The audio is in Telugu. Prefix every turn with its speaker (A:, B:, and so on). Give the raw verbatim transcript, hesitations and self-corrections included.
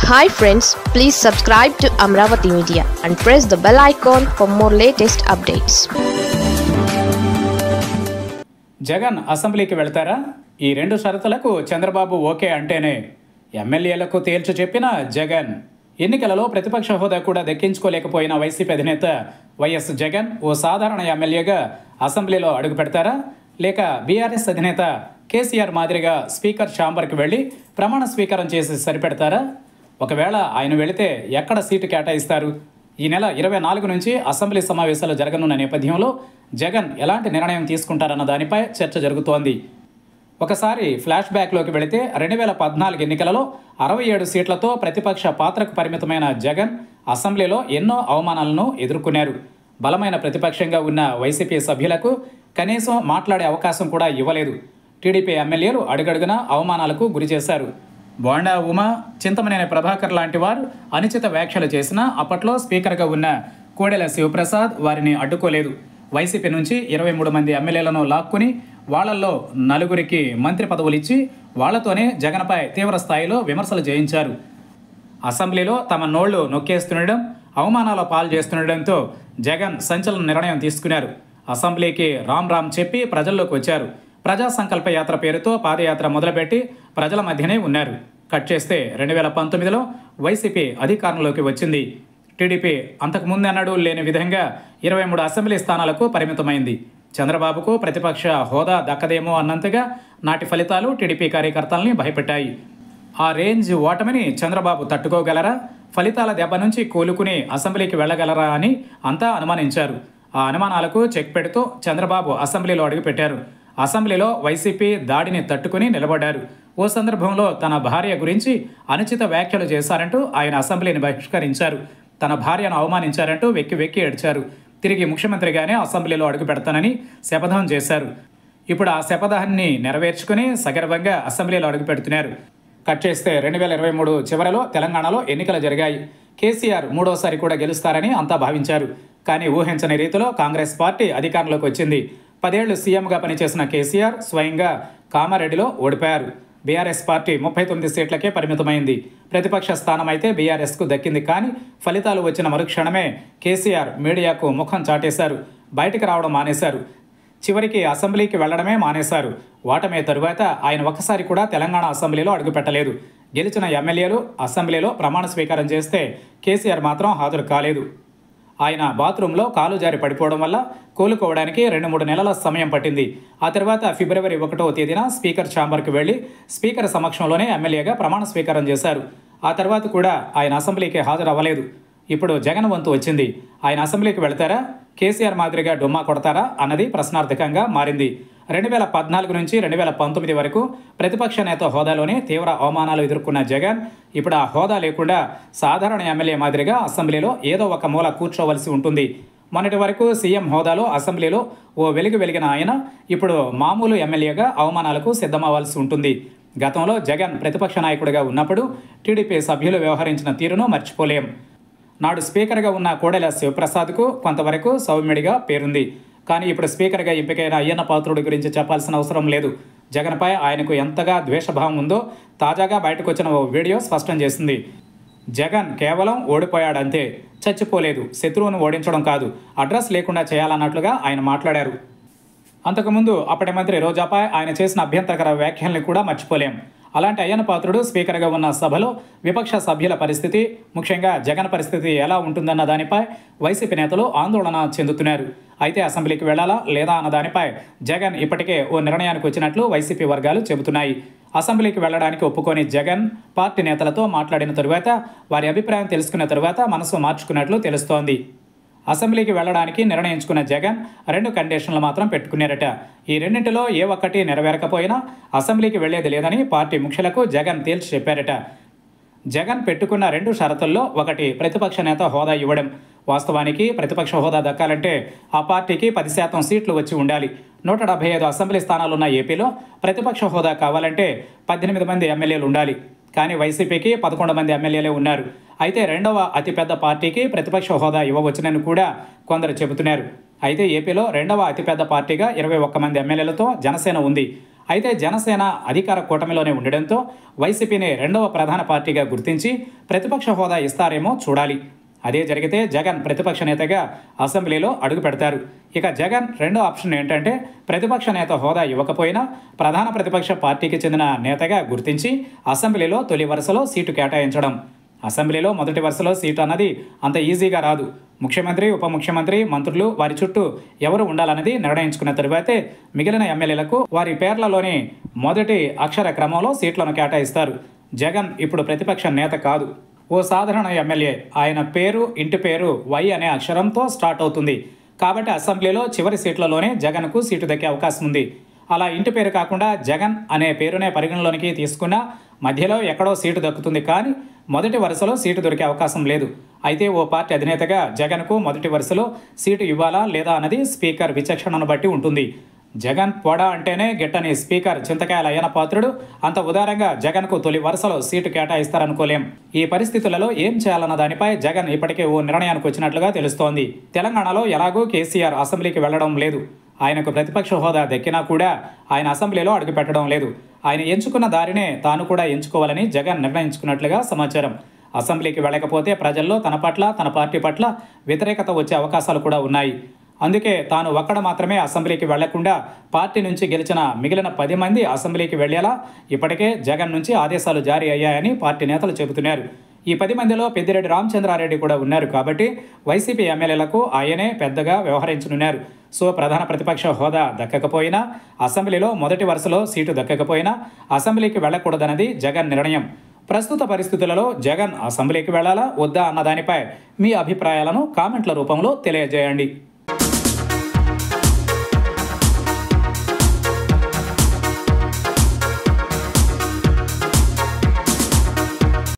A: Hi friends, please subscribe to Amravati Media and press the bell icon for more latest updates.
B: Jagan అసెంబ్లీకి వెళ్తారా? ఈ రెండు షరతులకు చంద్రబాబు ఓకే అంటేనే ఎమ్మెల్యేలకు తేల్చి చెప్పిన జగన్. ఎన్నికలలో ప్రతిపక్ష హోదా కూడా దక్కించుకోలేకపోయిన వైసీపీ అధినేత వైఎస్ జగన్ ఓ సాధారణ ఎమ్మెల్యేగా అసెంబ్లీలో అడుగు పెడతారా? లేక బీఆర్ఎస్ అధినేత కేసీఆర్ మాదిరిగా స్పీకర్ ఛాంబర్కి వెళ్ళి ప్రమాణ స్వీకారం చేసి సరిపెడతారా? ఒకవేళ ఆయన వెళితే ఎక్కడ సీటు కేటాయిస్తారు? ఈ నెల ఇరవై నాలుగు నుంచి అసెంబ్లీ సమావేశాలు జరగనున్న నేపథ్యంలో జగన్ ఎలాంటి నిర్ణయం తీసుకుంటారన్న దానిపై చర్చ జరుగుతోంది. ఒకసారి ఫ్లాష్ బ్యాక్లోకి వెళితే రెండు వేల పద్నాలుగు ఎన్నికలలో అరవై ఏడు సీట్లతో ప్రతిపక్ష పాత్రకు పరిమితమైన జగన్ అసెంబ్లీలో ఎన్నో అవమానాలను ఎదుర్కొన్నారు. బలమైన ప్రతిపక్షంగా ఉన్న వైసీపీ సభ్యులకు కనీసం మాట్లాడే అవకాశం కూడా ఇవ్వలేదు. టీడీపీ ఎమ్మెల్యేలు అడుగడుగునా అవమానాలకు గురిచేశారు. బోండా ఉమా, చింతమనేని ప్రభాకర్ లాంటి వారు అనుచిత వ్యాఖ్యలు చేసినా అప్పట్లో స్పీకర్గా ఉన్న కోడెల శివప్రసాద్ వారిని అడ్డుకోలేదు. వైసీపీ నుంచి ఇరవై మూడు మంది ఎమ్మెల్యేలను లాక్కుని వాళ్లల్లో నలుగురికి మంత్రి పదవులు ఇచ్చి వాళ్లతోనే జగన్పై తీవ్ర స్థాయిలో విమర్శలు చేయించారు. అసెంబ్లీలో తమ నోళ్లు నొక్కేస్తుండడం, అవమానాల పాలు చేస్తుండడంతో జగన్ సంచలన నిర్ణయం తీసుకున్నారు. అసెంబ్లీకి రామ్ రామ్ చెప్పి ప్రజల్లోకి వచ్చారు. ప్రజా సంకల్ప యాత్ర పేరుతో పాదయాత్ర మొదలుపెట్టి ప్రజల మధ్యనే ఉన్నారు. కట్ చేస్తే రెండు వేల పంతొమ్మిదిలో వైసీపీ అధికారంలోకి వచ్చింది. టీడీపీ అంతకుముందెన్నడూ లేని విధంగా ఇరవై మూడు అసెంబ్లీ స్థానాలకు పరిమితమైంది. చంద్రబాబుకు ప్రతిపక్ష హోదా దక్కదేమో అన్నంతగా నాటి ఫలితాలు టీడీపీ కార్యకర్తల్ని భయపెట్టాయి. ఆ రేంజ్ ఓటమిని చంద్రబాబు తట్టుకోగలరా? ఫలితాల దెబ్బ నుంచి కోలుకుని అసెంబ్లీకి వెళ్ళగలరా అని అంతా అనుమానించారు. ఆ అనుమానాలకు చెక్ పెడుతూ చంద్రబాబు అసెంబ్లీలో అడుగుపెట్టారు. అసెంబ్లీలో వైసీపీ దాడిని తట్టుకుని నిలబడ్డారు. ఓ సందర్భంలో తన భార్య గురించి అనుచిత వ్యాఖ్యలు చేశారంటూ ఆయన అసెంబ్లీని బహిష్కరించారు. తన భార్యను అవమానించారంటూ వెక్కి వెక్కి ఏడ్చారు. తిరిగి ముఖ్యమంత్రిగానే అసెంబ్లీలో అడుగు పెడతానని శపథం చేశారు. ఇప్పుడు ఆ శపథాన్ని నెరవేర్చుకుని సగర్వంగా అసెంబ్లీలో అడుగు పెడుతున్నారు. కట్ చేస్తే రెండు వేల ఇరవై మూడు చివరలో తెలంగాణలో ఎన్నికలు జరిగాయి. కేసీఆర్ మూడోసారి కూడా గెలుస్తారని అంతా భావించారు. కానీ ఊహించని రీతిలో కాంగ్రెస్ పార్టీ అధికారంలోకి వచ్చింది. పదేళ్లు సీఎంగా పనిచేసిన కేసీఆర్ స్వయంగా కామారెడ్డిలో ఓడిపోయారు. బీఆర్ఎస్ పార్టీ ముప్పై తొమ్మిది సీట్లకే పరిమితమైంది. ప్రతిపక్ష స్థానం అయితే బీఆర్ఎస్కు దక్కింది. కానీ ఫలితాలు వచ్చిన మరుక్షణమే కేసీఆర్ మీడియాకు ముఖం చాటేశారు. బయటికి రావడం మానేశారు. చివరికి అసెంబ్లీకి వెళ్లడమే మానేశారు. ఓటమే తరువాత ఆయన ఒక్కసారి కూడా తెలంగాణ అసెంబ్లీలో అడుగుపెట్టలేదు. గెలిచిన ఎమ్మెల్యేలు అసెంబ్లీలో ప్రమాణ స్వీకారం చేస్తే కేసీఆర్ మాత్రం హాజరు కాలేదు. ఆయన బాత్రూంలో కాలు జారి పడిపోవడం వల్ల కోలుకోవడానికి రెండు మూడు నెలల సమయం పట్టింది. ఆ తర్వాత ఫిబ్రవరి ఒకటవ తేదీన స్పీకర్ ఛాంబర్కి వెళ్లి స్పీకర్ సమక్షంలోనే ఎమ్మెల్యేగా ప్రమాణ స్వీకారం చేశారు. ఆ తర్వాత కూడా ఆయన అసెంబ్లీకి హాజరు అవ్వలేదు. ఇప్పుడు జగన్ వంతు వచ్చింది. ఆయన అసెంబ్లీకి వెళతారా? కేసీఆర్ మాదిరిగా డుమ్మా కొడతారా అన్నది ప్రశ్నార్థకంగా మారింది. రెండు వేల పద్నాలుగు నుంచి రెండు వేల పంతొమ్మిది వరకు ప్రతిపక్ష నేత హోదాలోనే తీవ్ర అవమానాలు ఎదుర్కొన్న జగన్ ఇప్పుడు ఆ హోదా లేకుండా సాధారణ ఎమ్మెల్యే మాదిరిగా అసెంబ్లీలో ఏదో ఒక మూల కూర్చోవలసి ఉంటుంది. మొన్నటి వరకు సీఎం హోదాలో అసెంబ్లీలో ఓ వెలుగు వెలిగిన ఆయన ఇప్పుడు మామూలు ఎమ్మెల్యేగా అవమానాలకు సిద్ధమవ్వాల్సి ఉంటుంది. గతంలో జగన్ ప్రతిపక్ష నాయకుడిగా ఉన్నప్పుడు టీడీపీ సభ్యులు వ్యవహరించిన తీరును మర్చిపోలేం. నాడు స్పీకర్గా ఉన్న కోడెల శివప్రసాద్కు కొంతవరకు సౌమ్యుడిగా పేరుంది. కానీ ఇప్పుడు స్పీకర్గా ఎంపికైన అయ్యన్న పాత్రుడి గురించి చెప్పాల్సిన అవసరం లేదు. జగన్పై ఆయనకు ఎంతగా ద్వేషభావం ఉందో తాజాగా బయటకు వచ్చిన ఓ వీడియో స్పష్టం చేసింది. జగన్ కేవలం ఓడిపోయాడంతే, చచ్చిపోలేదు. శత్రువును ఓడించడం కాదు, అడ్రస్ లేకుండా చేయాలన్నట్లుగా ఆయన మాట్లాడారు. అంతకుముందు అప్పటి మంత్రి రోజాపై ఆయన చేసిన అభ్యంతరకర వ్యాఖ్యల్ని కూడా మర్చిపోలేం. అలాంటి అయ్యన్న పాత్రుడు స్పీకర్గా ఉన్న సభలో విపక్ష సభ్యుల పరిస్థితి, ముఖ్యంగా జగన్ పరిస్థితి ఎలా ఉంటుందన్న దానిపై వైసీపీ నేతలు ఆందోళన చెందుతున్నారు. అయితే అసెంబ్లీకి వెళ్లాలా లేదా అన్న దానిపై జగన్ ఇప్పటికే ఓ నిర్ణయానికి వచ్చినట్లు వైసీపీ వర్గాలు చెబుతున్నాయి. అసెంబ్లీకి వెళ్లడానికి ఒప్పుకొని జగన్ పార్టీ నేతలతో మాట్లాడిన తరువాత వారి అభిప్రాయం తెలుసుకున్న తరువాత మనసు మార్చుకున్నట్లు తెలుస్తోంది. అసెంబ్లీకి వెళ్లడానికి నిర్ణయించుకున్న జగన్ రెండు కండిషన్లు మాత్రం పెట్టుకున్నారట. ఈ రెండింటిలో ఏ ఒక్కటి నెరవేరకపోయినా అసెంబ్లీకి వెళ్లేది లేదని పార్టీ ముఖ్యులకు జగన్ తేల్చి చెప్పారట. జగన్ పెట్టుకున్న రెండు షరతుల్లో ఒకటి ప్రతిపక్ష నేత హోదా ఇవ్వడం. వాస్తవానికి ప్రతిపక్ష హోదా దక్కాలంటే ఆ పార్టీకి పది శాతం సీట్లు వచ్చి ఉండాలి. నూట డెబ్బై ఐదు అసెంబ్లీ స్థానాలున్న ఏపీలో ప్రతిపక్ష హోదా కావాలంటే పద్దెనిమిది మంది ఎమ్మెల్యేలు ఉండాలి. కానీ వైసీపీకి పదకొండు మంది ఎమ్మెల్యేలే ఉన్నారు. అయితే రెండవ అతిపెద్ద పార్టీకి ప్రతిపక్ష హోదా ఇవ్వవచ్చునని కూడా కొందరు చెబుతున్నారు. అయితే ఏపీలో రెండవ అతిపెద్ద పార్టీగా ఇరవై ఒక్క మంది ఎమ్మెల్యేలతో జనసేన ఉంది. అయితే జనసేన అధికార కూటమిలోనే ఉండడంతో వైసీపీని రెండవ ప్రధాన పార్టీగా గుర్తించి ప్రతిపక్ష హోదా ఇస్తారేమో చూడాలి. అదే జరిగితే జగన్ ప్రతిపక్ష నేతగా అసెంబ్లీలో అడుగు పెడతారు. ఇక జగన్ రెండో ఆప్షన్ ఏంటంటే ప్రతిపక్ష నేత హోదా ఇవ్వకపోయినా ప్రధాన ప్రతిపక్ష పార్టీకి చెందిన నేతగా గుర్తించి అసెంబ్లీలో తొలి వరుసలో సీటు కేటాయించడం. అసెంబ్లీలో మొదటి వరుసలో సీటు అన్నది అంత ఈజీగా రాదు. ముఖ్యమంత్రి, ఉప ముఖ్యమంత్రి, మంత్రులు వారి చుట్టూ ఎవరు ఉండాలన్నది నిర్ణయించుకున్న తరువాతే మిగిలిన ఎమ్మెల్యేలకు వారి పేర్లలోని మొదటి అక్షర క్రమంలో సీట్లను కేటాయిస్తారు. జగన్ ఇప్పుడు ప్రతిపక్ష నేత కాదు, ఓ సాధారణ ఎమ్మెల్యే. ఆయన పేరు, ఇంటి పేరు వై అనే అక్షరంతో స్టార్ట్ అవుతుంది. కాబట్టి అసెంబ్లీలో చివరి సీట్లలోనే జగన్కు సీటు దక్కే అవకాశం ఉంది. అలా ఇంటి పేరు కాకుండా జగన్ అనే పేరునే పరిగణలోనికి తీసుకున్నా మధ్యలో ఎక్కడో సీటు దక్కుతుంది, కానీ మొదటి వరుసలో సీటు దొరికే అవకాశం లేదు. అయితే ఓ పార్టీ అధినేతగా జగన్కు మొదటి వరుసలో సీటు ఇవ్వాలా లేదా అన్నది స్పీకర్ విచక్షణను బట్టి ఉంటుంది. జగన్ పొడ అంటేనే గిట్టని స్పీకర్ చింతకాయల అయ్యన పాత్రుడు అంత ఉదారంగా జగన్కు తొలి వరుసలో సీటు కేటాయిస్తారనుకోలేం. ఈ పరిస్థితులలో ఏం చేయాలన్న దానిపై జగన్ ఇప్పటికే ఓ నిర్ణయానికి వచ్చినట్లుగా తెలుస్తోంది. తెలంగాణలో ఎలాగూ కేసీఆర్ అసెంబ్లీకి వెళ్లడం లేదు. ఆయనకు ప్రతిపక్ష హోదా దక్కినా కూడా ఆయన అసెంబ్లీలో అడుగుపెట్టడం లేదు. ఆయన ఎంచుకున్న దారినే తాను కూడా ఎంచుకోవాలని జగన్ నిర్ణయించుకున్నట్లుగా సమాచారం. అసెంబ్లీకి వెళ్ళకపోతే ప్రజల్లో తన పట్ల, తన పార్టీ పట్ల వ్యతిరేకత వచ్చే అవకాశాలు కూడా ఉన్నాయి. అందుకే తాను ఒక్కడ మాత్రమే అసెంబ్లీకి వెళ్లకుండా పార్టీ నుంచి గెలిచిన మిగిలిన పది మంది అసెంబ్లీకి వెళ్లేలా ఇప్పటికే జగన్ నుంచి ఆదేశాలు జారీ అయ్యాయని పార్టీ నేతలు చెబుతున్నారు. ఈ పది మందిలో పెద్దిరెడ్డి రామచంద్రారెడ్డి కూడా ఉన్నారు. కాబట్టి వైసీపీ ఎమ్మెల్యేలకు ఆయనే పెద్దగా వ్యవహరించనున్నారు. సో ప్రధాన ప్రతిపక్ష హోదా దక్కకపోయినా, అసెంబ్లీలో మొదటి వరుసలో సీటు దక్కకపోయినా అసెంబ్లీకి వెళ్లకూడదన్నది జగన్ నిర్ణయం. ప్రస్తుత పరిస్థితులలో జగన్ అసెంబ్లీకి వెళ్లాలా వద్దా అన్న దానిపై మీ అభిప్రాయాలను కామెంట్ల రూపంలో తెలియజేయండి.